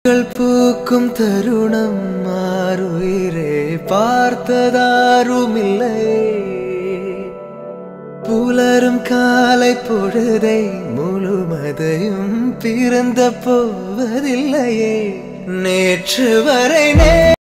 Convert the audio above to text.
பூக்கும் தருணம் மாறுயிரே பார்த்ததாருமில்லை புலரும் காலை பொழுதை முழுமதையும் பிறந்த போவதில்லையே நேற்று வரை